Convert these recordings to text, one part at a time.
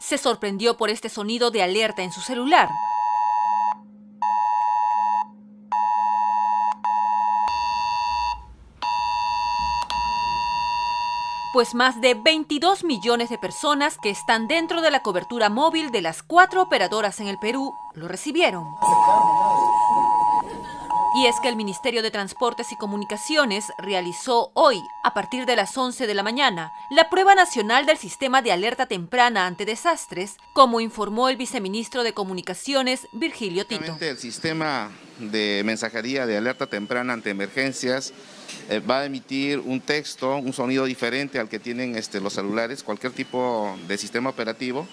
se sorprendió por este sonido de alerta en su celular. Pues más de 22 millones de personas que están dentro de la cobertura móvil de las 4 operadoras en el Perú lo recibieron. Y es que el Ministerio de Transportes y Comunicaciones realizó hoy, a partir de las 11 de la mañana, la prueba nacional del sistema de alerta temprana ante desastres, como informó el viceministro de Comunicaciones, Virgilio Tito. El sistema de mensajería de alerta temprana ante emergencias va a emitir un texto, un sonido diferente al que tienen los celulares, cualquier tipo de sistema operativo,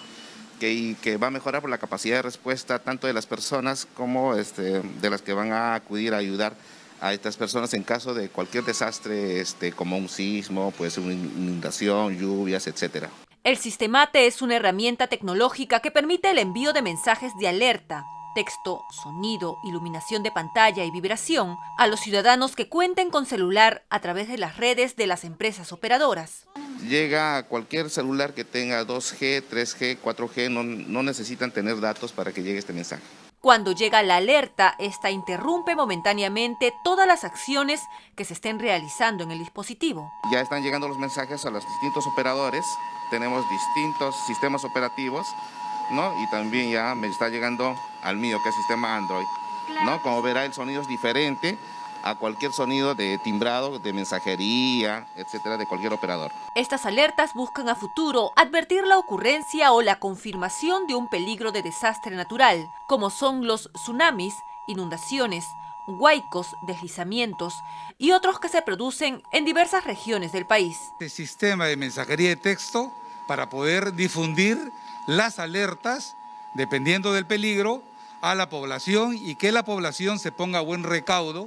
que va a mejorar por la capacidad de respuesta tanto de las personas como de las que van a acudir a ayudar a estas personas en caso de cualquier desastre como un sismo, puede ser una inundación, lluvias, etc. El Sistemate es una herramienta tecnológica que permite el envío de mensajes de alerta, texto, sonido, iluminación de pantalla y vibración a los ciudadanos que cuenten con celular a través de las redes de las empresas operadoras. Llega a cualquier celular que tenga 2G, 3G, 4G, no necesitan tener datos para que llegue este mensaje. Cuando llega la alerta, esta interrumpe momentáneamente todas las acciones que se estén realizando en el dispositivo. Ya están llegando los mensajes a los distintos operadores, tenemos distintos sistemas operativos, ¿no? Y también ya me está llegando al mío, que es sistema Android, ¿no? Como verá, el sonido es diferente a cualquier sonido de timbrado, de mensajería, etcétera, de cualquier operador. Estas alertas buscan a futuro advertir la ocurrencia o la confirmación de un peligro de desastre natural, como son los tsunamis, inundaciones, huaicos, deslizamientos y otros que se producen en diversas regiones del país. Este sistema de mensajería de texto para poder difundir las alertas, dependiendo del peligro, a la población y que la población se ponga a buen recaudo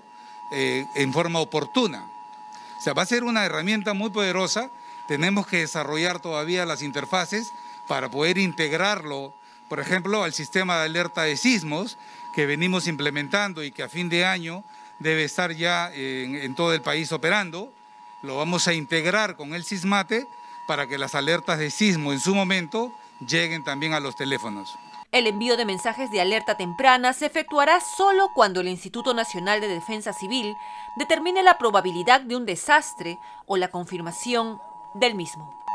en forma oportuna. O sea, va a ser una herramienta muy poderosa. Tenemos que desarrollar todavía las interfaces para poder integrarlo, por ejemplo, al sistema de alerta de sismos que venimos implementando y que a fin de año debe estar ya en todo el país operando. Lo vamos a integrar con el Sismate para que las alertas de sismo en su momento lleguen también a los teléfonos. El envío de mensajes de alerta temprana se efectuará solo cuando el Instituto Nacional de Defensa Civil determine la probabilidad de un desastre o la confirmación del mismo.